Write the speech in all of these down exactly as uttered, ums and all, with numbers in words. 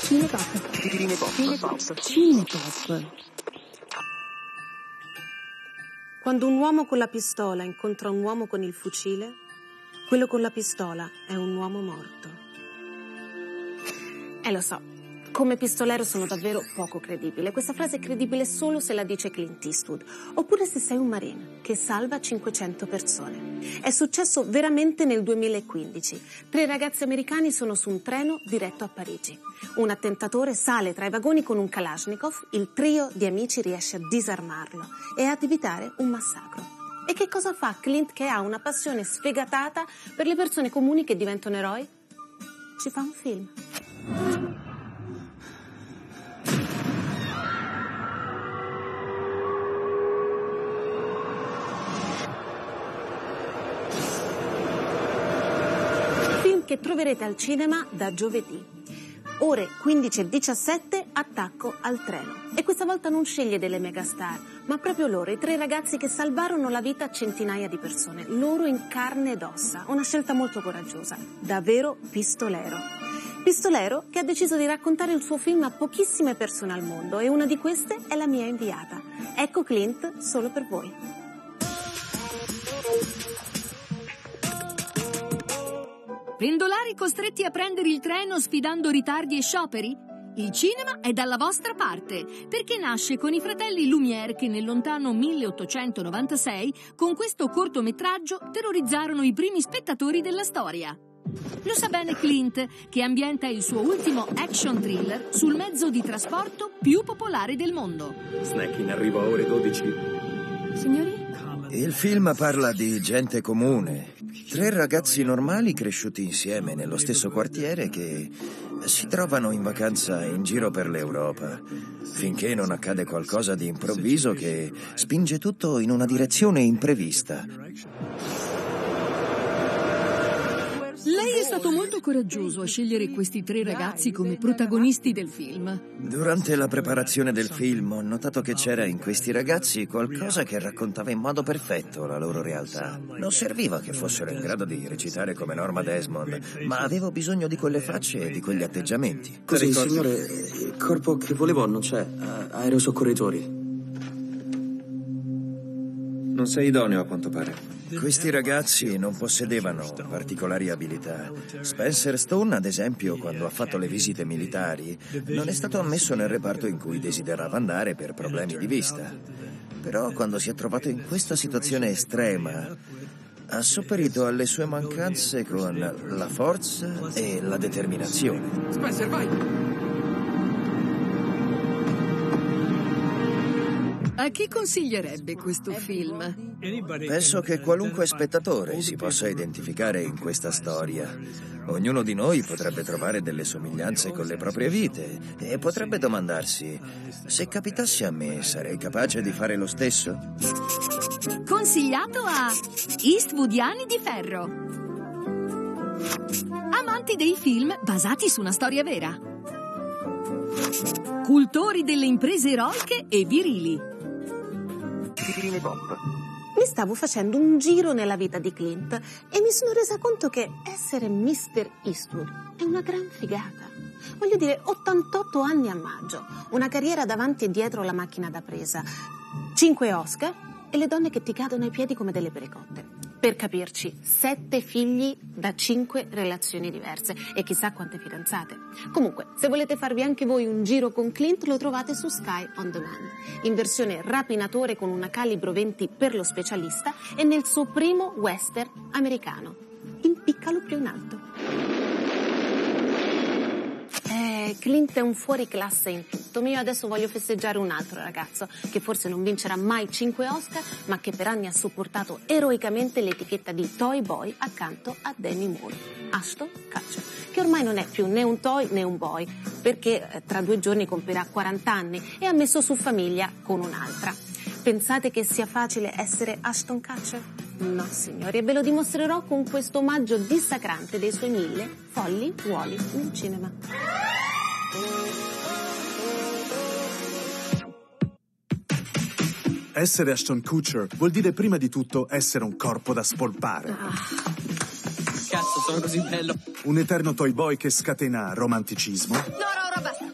Cinepop. Cinepop. Cinepop. Cinepop. Quando un uomo con la pistola incontra un uomo con il fucile, quello con la pistola è un uomo morto. Eh, lo so, come pistolero sono davvero poco credibile. Questa frase è credibile solo se la dice Clint Eastwood, oppure se sei un marine che salva cinquecento persone. È successo veramente nel duemilaquindici. Tre ragazzi americani sono su un treno diretto a Parigi. Un attentatore sale tra i vagoni con un Kalashnikov, il trio di amici riesce a disarmarlo e ad evitare un massacro. E che cosa fa Clint, che ha una passione sfegatata per le persone comuni che diventano eroi? Ci fa un film. Film che troverete al cinema da giovedì. Ore quindici e diciassette, attacco al treno. E questa volta non sceglie delle megastar, ma proprio loro, i tre ragazzi che salvarono la vita a centinaia di persone. Loro in carne ed ossa. Una scelta molto coraggiosa. Davvero pistolero. Pistolero che ha deciso di raccontare il suo film a pochissime persone al mondo, e una di queste è la mia inviata. Ecco Clint solo per voi. Pendolari costretti a prendere il treno sfidando ritardi e scioperi? Il cinema è dalla vostra parte, perché nasce con i fratelli Lumière che nel lontano milleottocentonovantasei con questo cortometraggio terrorizzarono i primi spettatori della storia. Lo sa bene Clint, che ambienta il suo ultimo action thriller sul mezzo di trasporto più popolare del mondo. Snack in arrivo a ore dodici. Signori? Il film parla di gente comune, tre ragazzi normali cresciuti insieme nello stesso quartiere che si trovano in vacanza in giro per l'Europa, finché non accade qualcosa di improvviso che spinge tutto in una direzione imprevista. Lei è stato molto coraggioso a scegliere questi tre ragazzi come protagonisti del film. Durante la preparazione del film ho notato che c'era in questi ragazzi qualcosa che raccontava in modo perfetto la loro realtà. Non serviva che fossero in grado di recitare come Norma Desmond, ma avevo bisogno di quelle facce e di quegli atteggiamenti. Così, signore, il corpo che volevo non c'è. Aerosoccorritori. Non sei idoneo a quanto pare. Questi ragazzi non possedevano particolari abilità. Spencer Stone, ad esempio, quando ha fatto le visite militari, non è stato ammesso nel reparto in cui desiderava andare per problemi di vista. Però quando si è trovato in questa situazione estrema, ha sopperito alle sue mancanze con la forza e la determinazione. Spencer, vai! A chi consiglierebbe questo film? Penso che qualunque spettatore si possa identificare in questa storia. Ognuno di noi potrebbe trovare delle somiglianze con le proprie vite e potrebbe domandarsi: se capitasse a me, sarei capace di fare lo stesso? Consigliato a Eastwoodiani di ferro. Amanti dei film basati su una storia vera. Cultori delle imprese eroiche e virili. Mi stavo facendo un giro nella vita di Clint e mi sono resa conto che essere mister Eastwood è una gran figata. Voglio dire, ottantotto anni a maggio, una carriera davanti e dietro la macchina da presa, cinque Oscar e le donne che ti cadono ai piedi come delle pericotte. Per capirci, sette figli da cinque relazioni diverse e chissà quante fidanzate. Comunque, se volete farvi anche voi un giro con Clint, lo trovate su Sky On Demand, in versione rapinatore con una calibro venti per lo specialista e nel suo primo western americano. Impiccalo più in alto. Eh, Clint è un fuoriclasse in tutto. Io adesso voglio festeggiare un altro ragazzo che forse non vincerà mai cinque Oscar, ma che per anni ha sopportato eroicamente l'etichetta di Toy Boy accanto a Demi Moore, Ashton Kutcher, che ormai non è più né un toy né un boy, perché eh, tra due giorni compirà quaranta anni e ha messo su famiglia con un'altra. Pensate che sia facile essere Ashton Kutcher? No, signori, e ve lo dimostrerò con questo omaggio dissacrante dei suoi mille folli ruoli nel cinema. Essere Ashton Kutcher vuol dire prima di tutto essere un corpo da spolpare. Ah. Cazzo, sono così bello. Un eterno toy boy che scatena romanticismo. No, no, ora basta.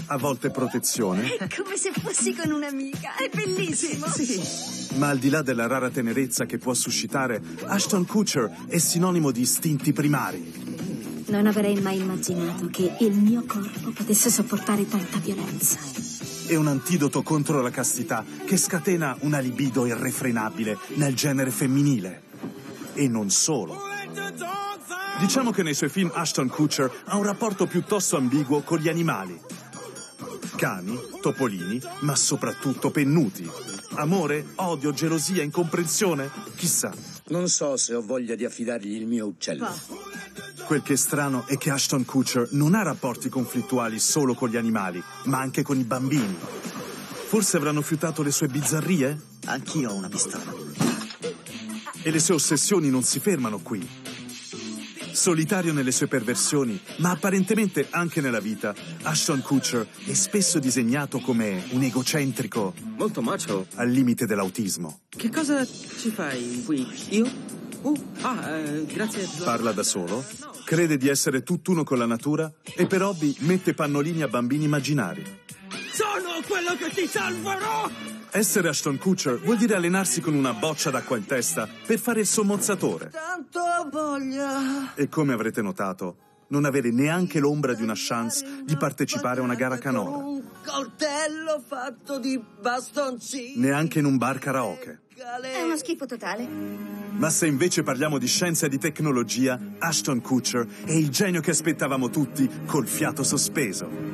a volte protezione. È come se fossi con un'amica, è bellissimo. Sì. Ma al di là della rara tenerezza che può suscitare, Ashton Kutcher è sinonimo di istinti primari. Non avrei mai immaginato che il mio corpo potesse sopportare tanta violenza. È un antidoto contro la castità che scatena una libido irrefrenabile nel genere femminile. E non solo. Diciamo che nei suoi film Ashton Kutcher ha un rapporto piuttosto ambiguo con gli animali. Cani, topolini, ma soprattutto pennuti. Amore, odio, gelosia, incomprensione? Chissà. Non so se ho voglia di affidargli il mio uccello. Quel che è strano è che Ashton Kutcher non ha rapporti conflittuali solo con gli animali, ma anche con i bambini. Forse avranno fiutato le sue bizzarrie? Anch'io ho una pistola. E le sue ossessioni non si fermano qui. Solitario nelle sue perversioni, ma apparentemente anche nella vita, Ashton Kutcher è spesso disegnato come un egocentrico Molto macho. al limite dell'autismo. Che cosa ci fai qui? Io? Uh, ah, eh, grazie. Parla da solo, crede di essere tutt'uno con la natura e per hobby mette pannolini a bambini immaginari. Sono quello che ti salverò! Essere Ashton Kutcher vuol dire allenarsi con una boccia d'acqua in testa per fare il sommozzatore. Tanto voglia. E come avrete notato, non avere neanche l'ombra di una chance di partecipare a una gara canora. Un coltello fatto di bastoncini. Neanche in un bar karaoke. È uno schifo totale. Ma se invece parliamo di scienza e di tecnologia, Ashton Kutcher è il genio che aspettavamo tutti col fiato sospeso.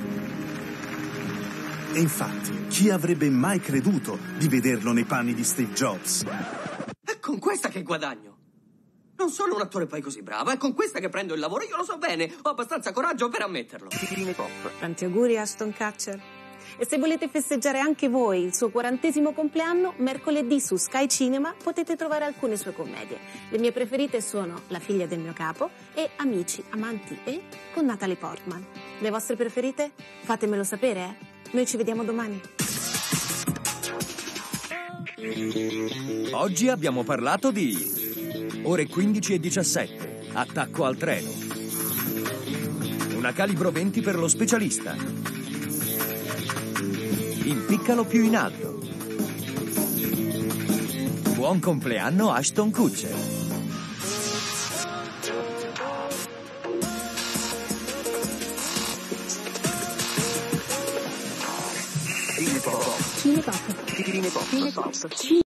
E infatti, chi avrebbe mai creduto di vederlo nei panni di Steve Jobs? È con questa che guadagno. Non sono un attore poi così bravo, è con questa che prendo il lavoro, io lo so bene, ho abbastanza coraggio per ammetterlo. Tanti auguri, Ashton Kutcher. E se volete festeggiare anche voi il suo quarantesimo compleanno, mercoledì su Sky Cinema potete trovare alcune sue commedie. Le mie preferite sono La figlia del mio capo e Amici, amanti e con Natalie Portman. Le vostre preferite? Fatemelo sapere, eh? Noi ci vediamo domani. Oggi abbiamo parlato di ore quindici e diciassette, attacco al treno, una calibro venti per lo specialista, impiccalo più in alto, buon compleanno Ashton Kutcher. Cinepop. Cinepop. Cinepop.